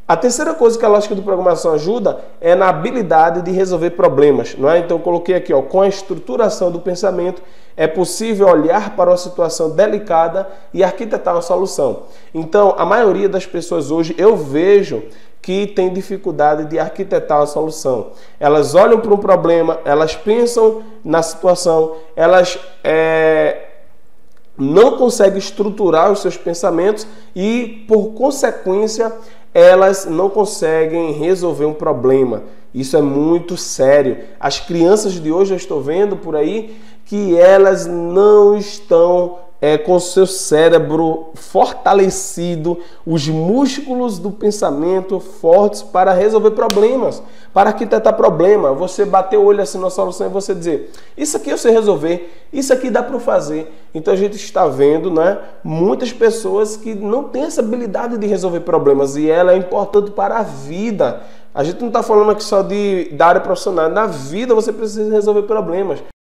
A terceira coisa que a lógica de programação ajuda é na habilidade de resolver problemas, não é? Então eu coloquei aqui, ó, com a estruturação do pensamento é possível olhar para uma situação delicada e arquitetar uma solução. Então a maioria das pessoas hoje eu vejo que tem dificuldade de arquitetar uma solução. Elas olham para um problema, elas pensam na situação, elas não conseguem estruturar os seus pensamentos e, por consequência, elas não conseguem resolver um problema. Isso é muito sério. As crianças de hoje, eu estou vendo por aí, que elas não estão com o seu cérebro fortalecido, os músculos do pensamento fortes para resolver problemas, para arquitetar problema. Você bater o olho assim na solução e você dizer, isso aqui eu sei resolver, isso aqui dá para fazer. Então a gente está vendo, né, muitas pessoas que não têm essa habilidade de resolver problemas e ela é importante para a vida. A gente não está falando aqui só da área profissional, na vida você precisa resolver problemas.